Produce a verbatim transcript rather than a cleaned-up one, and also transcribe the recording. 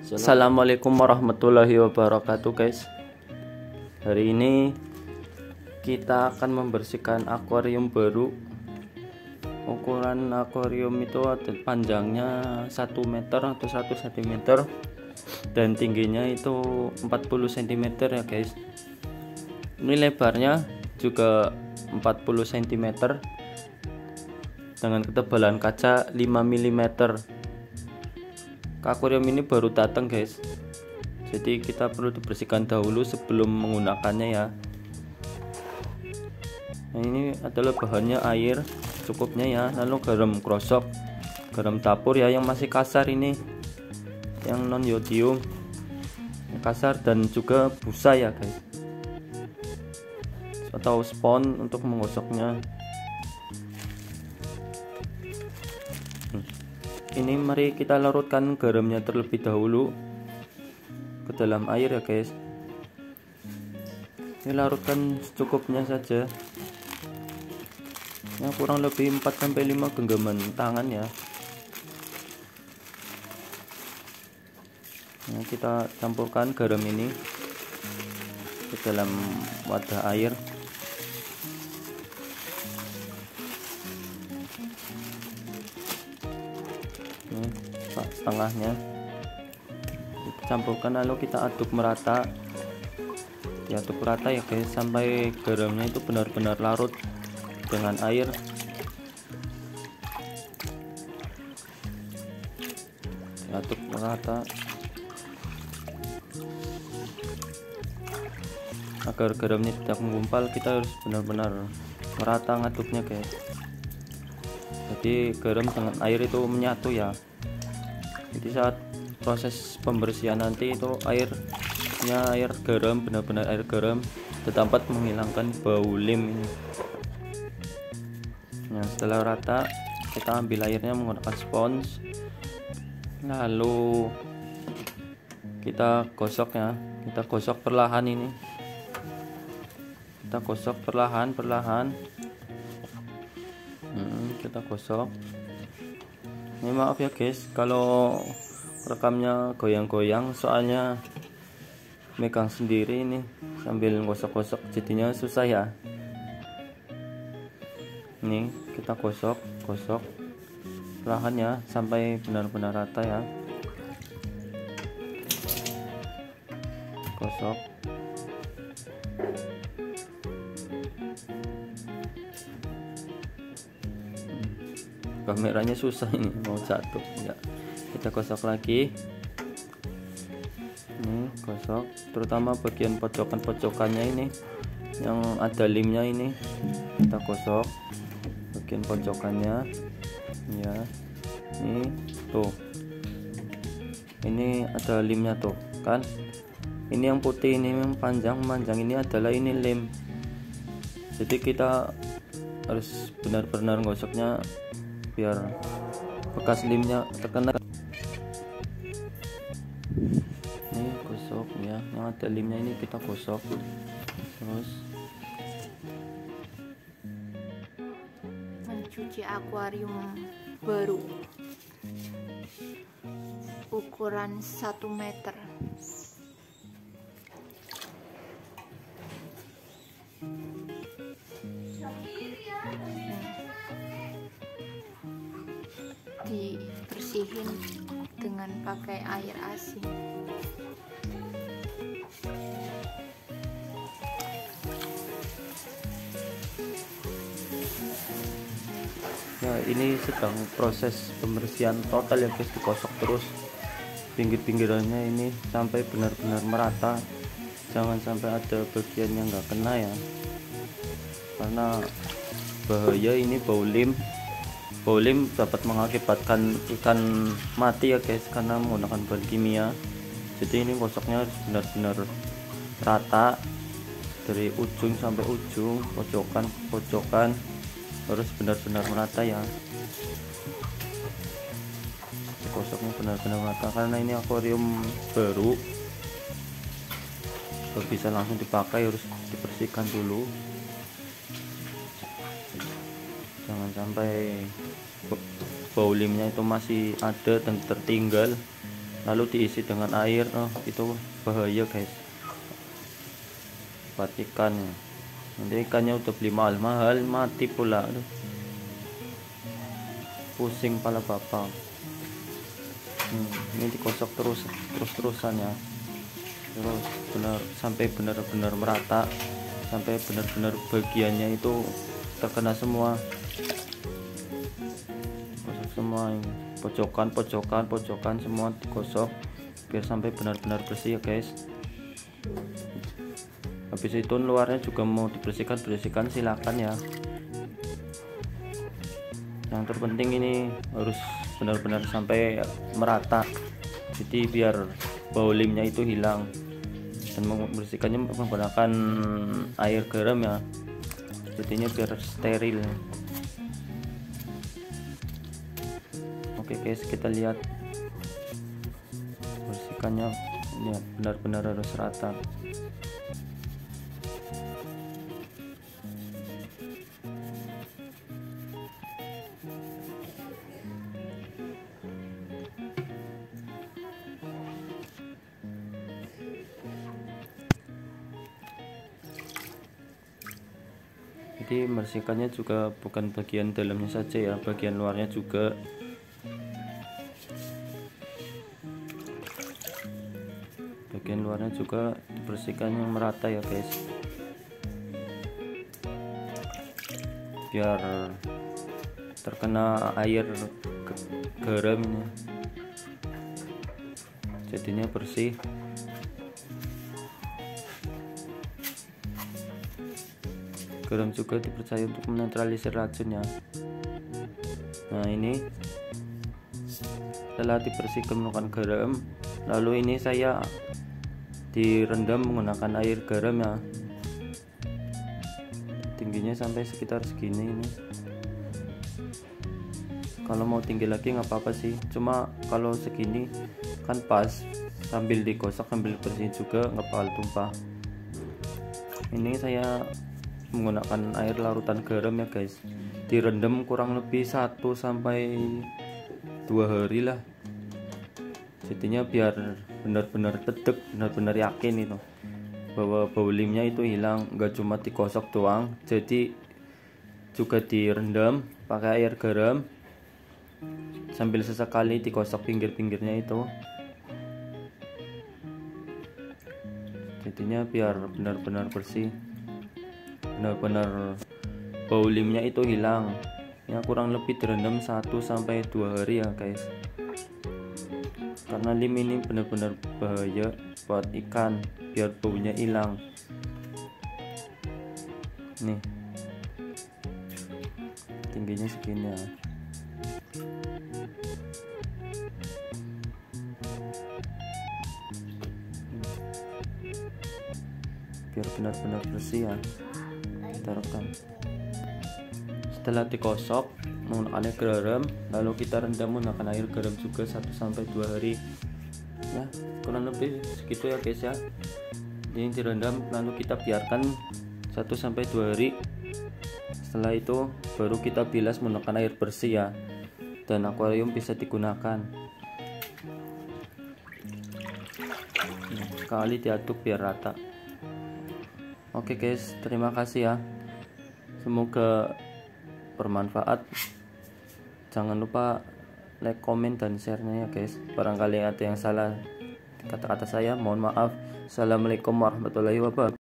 Assalamualaikum warahmatullahi wabarakatuh guys. Hari ini kita akan membersihkan akuarium baru. Ukuran akuarium itu ada panjangnya satu meter atau satu sentimeter dan tingginya itu empat puluh sentimeter ya guys. Ini lebarnya juga empat puluh sentimeter dengan ketebalan kaca lima milimeter. Akuarium ini baru datang guys, jadi kita perlu dibersihkan dahulu sebelum menggunakannya ya. Nah, ini adalah bahannya air cukupnya ya, lalu garam krosok, garam dapur ya yang masih kasar ini, yang non yodium yang kasar, dan juga busa ya guys, atau spons untuk menggosoknya. Ini mari kita larutkan garamnya terlebih dahulu ke dalam air ya guys. Ini larutkan secukupnya saja ya, kurang lebih empat sampai lima genggaman tangan ya. Nah, kita campurkan garam ini ke dalam wadah air. Setengahnya kita campurkan, lalu kita aduk merata, diaduk merata ya guys sampai garamnya itu benar-benar larut dengan air. Diaduk merata agar garamnya tidak menggumpal, kita harus benar-benar merata ngaduknya guys. Jadi garam dengan air itu menyatu ya. Jadi saat proses pembersihan nanti itu airnya air garam, benar-benar air garam, dapat menghilangkan bau lim ini. Nah, setelah rata kita ambil airnya menggunakan spons, lalu kita gosok ya, kita gosok perlahan ini, kita gosok perlahan perlahan hmm, kita gosok. Ini maaf ya guys kalau rekamnya goyang-goyang, soalnya megang sendiri ini sambil gosok-gosok jadinya susah ya. Ini kita gosok gosok perlahan ya sampai benar-benar rata ya. Gosok kameranya susah ini, mau jatuh ya. Kita gosok lagi, ini gosok terutama bagian pojokan-pojokannya ini yang ada limnya ini, kita gosok bagian pojokannya ya. Ini tuh, ini ada limnya tuh kan, ini yang putih ini yang panjang panjang ini adalah ini lim, jadi kita harus benar-benar gosoknya biar bekas limnya terkena. Ini gosok ya, yang ada limnya ini kita gosok terus. Mencuci akuarium baru ukuran satu meter. Dibersihin dengan pakai air asin. Nah, ini sedang proses pembersihan total ya guys, digosok terus pinggir-pinggirannya ini sampai benar-benar merata, jangan sampai ada bagian yang nggak kena ya, karena bahaya ini bau lim. Bau lim dapat mengakibatkan ikan mati ya guys karena menggunakan bahan kimia. Jadi ini gosoknya harus benar-benar rata dari ujung sampai ujung, pojokan pojokan harus benar-benar merata ya. Gosoknya benar-benar merata karena ini akuarium baru, kalau bisa langsung dipakai harus dibersihkan dulu, jangan sampai bau limnya itu masih ada dan tertinggal. lalu diisi dengan air. Oh, itu bahaya guys buat ikan. Nanti ikannya udah beli mahal-mahal mati pula. Aduh, pusing pala bapak. hmm, ini dikosok terus terus-terusan ya, terus benar sampai benar-benar merata, sampai benar-benar bagiannya itu terkena semua, kosok semua ini. pojokan pojokan pojokan semua digosok biar sampai benar-benar bersih ya guys. Habis itu luarnya juga mau dibersihkan bersihkan silakan ya, yang terpenting ini harus benar-benar sampai merata, jadi biar bau limnya itu hilang. Dan membersihkannya menggunakan air garam ya, jadinya biar steril. Oke guys, kita lihat bersihkannya, lihat benar-benar harus rata. Jadi membersihkannya juga bukan bagian dalamnya saja ya, bagian luarnya juga. Bagian luarnya juga dibersihkan yang merata ya guys, biar terkena air garamnya, jadinya bersih. Garam juga dipercaya untuk menetralisir racun ya. Nah ini setelah dibersihkan menggunakan garam, lalu ini saya direndam menggunakan air garam ya, tingginya sampai sekitar segini ini. Kalau mau tinggi lagi nggak apa-apa sih, cuma kalau segini kan pas, sambil digosok sambil bersihin juga nggak bakal tumpah. Ini saya menggunakan air larutan garam ya guys, direndam kurang lebih satu sampai dua hari lah, jadinya biar benar-benar dedek, benar-benar yakin itu bahwa bau limnya itu hilang. Nggak cuma digosok doang, jadi juga direndam pakai air garam sambil sesekali digosok pinggir-pinggirnya itu, jadinya biar benar-benar bersih, benar-benar bau limnya itu hilang ya. Kurang lebih direndam satu sampai dua hari ya guys, karena lim ini benar-benar bahaya buat ikan, biar baunya hilang. Nih tingginya segini ya. Biar benar-benar bersih ya, kita rekam. Setelah digosok menggunakan air garam, lalu kita rendam menggunakan air garam juga satu sampai dua hari ya, kurang lebih segitu ya guys ya. Ini direndam lalu kita biarkan satu sampai dua hari. Setelah itu baru kita bilas menggunakan air bersih ya, dan akuarium bisa digunakan. Nah, sekali diaduk biar rata. Oke guys, terima kasih ya, semoga bermanfaat. Jangan lupa like, komen, dan share-nya ya guys. Barangkali ada yang salah kata-kata saya, mohon maaf. Assalamualaikum warahmatullahi wabarakatuh.